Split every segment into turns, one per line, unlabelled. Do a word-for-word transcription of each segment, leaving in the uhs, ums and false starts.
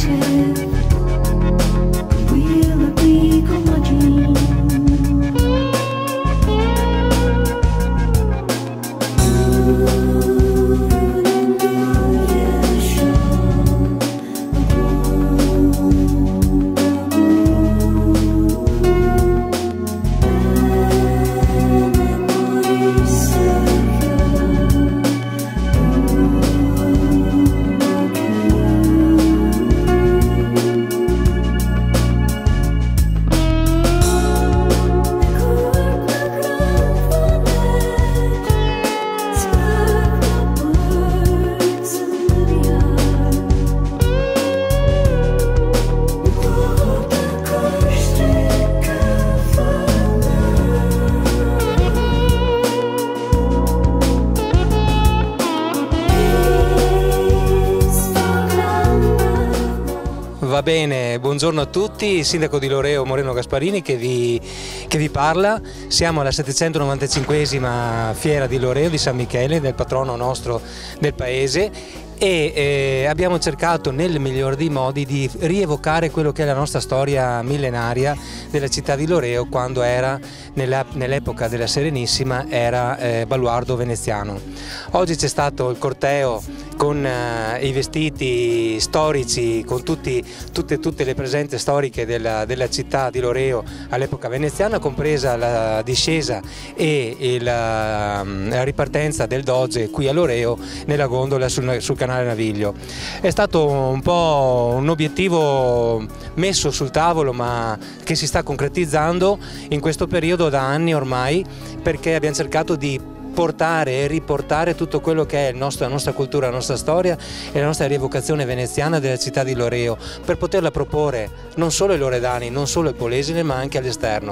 Va bene, buongiorno a tutti, il sindaco di Loreo Moreno Gasparini che vi, che vi parla. Siamo alla settecentonovantacinquesima fiera di Loreo di San Michele, del patrono nostro del paese, e eh, abbiamo cercato nel miglior dei modi di rievocare quello che è la nostra storia millenaria della città di Loreo, quando era nell'epoca della Serenissima era eh, baluardo veneziano. Oggi c'è stato il corteo con eh, i vestiti storici, con tutti, tutte, tutte le presenze storiche della, della città di Loreo all'epoca veneziana, compresa la discesa e, e la, la ripartenza del Doge qui a Loreo nella gondola sul, sul canale Naviglio. È stato un po' un obiettivo messo sul tavolo, ma che si sta concretizzando in questo periodo da anni ormai, perché abbiamo cercato di portare e riportare tutto quello che è il nostro, la nostra cultura, la nostra storia e la nostra rievocazione veneziana della città di Loreo, per poterla proporre non solo ai loredani, non solo ai polesini, ma anche all'esterno.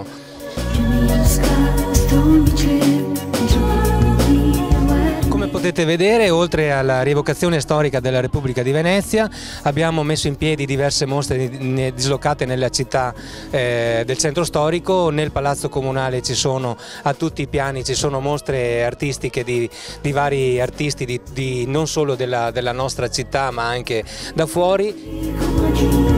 Come potete vedere, oltre alla rievocazione storica della Repubblica di Venezia, abbiamo messo in piedi diverse mostre dislocate nella città eh, del centro storico. Nel Palazzo Comunale ci sono, a tutti i piani, ci sono mostre artistiche di, di vari artisti, di, di, non solo della, della nostra città ma anche da fuori.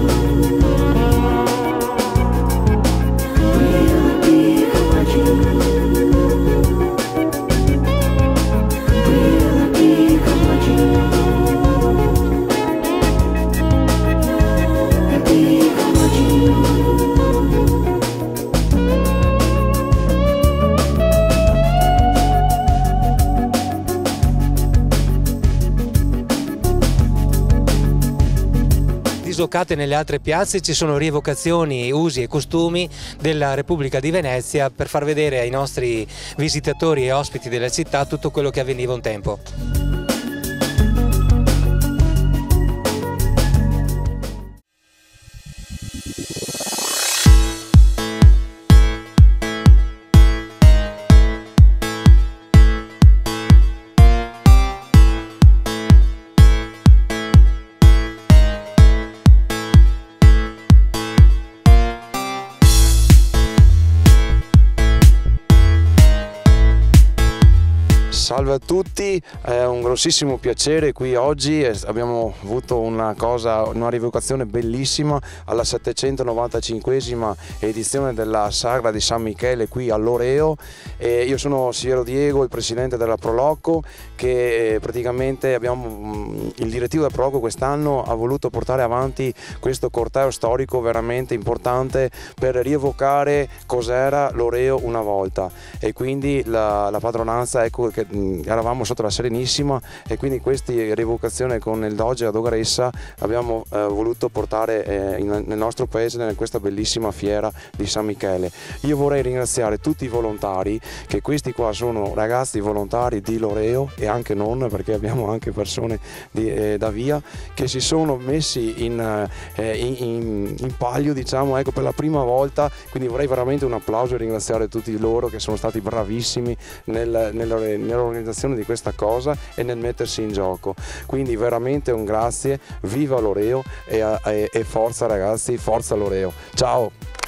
Dislocate nelle altre piazze ci sono rievocazioni, usi e costumi della Repubblica di Venezia, per far vedere ai nostri visitatori e ospiti della città tutto quello che avveniva un tempo.
Salve a tutti, è un grossissimo piacere qui oggi. Abbiamo avuto una cosa, una rievocazione bellissima alla settecentonovantacinquesima edizione della Sagra di San Michele qui a Loreo. E io sono Siero Diego, il presidente della Proloco, che praticamente abbiamo, il direttivo della Proloco quest'anno ha voluto portare avanti questo corteo storico veramente importante per rievocare cos'era Loreo una volta, e quindi la, la padronanza, ecco che eravamo sotto la Serenissima, e quindi questa rievocazione con il Doge ad Ogressa abbiamo eh, voluto portare eh, in, nel nostro paese, in questa bellissima fiera di San Michele. Io vorrei ringraziare tutti i volontari, che questi qua sono ragazzi volontari di Loreo e anche non, perché abbiamo anche persone di, eh, da via, che si sono messi in, eh, in, in, in palio, diciamo, ecco, per la prima volta. Quindi vorrei veramente un applauso e ringraziare tutti loro che sono stati bravissimi nel, nel, nell'organizzazione di questa cosa e nel mettersi in gioco. Quindi veramente un grazie, viva Loreo e, e, e forza ragazzi, forza Loreo, ciao!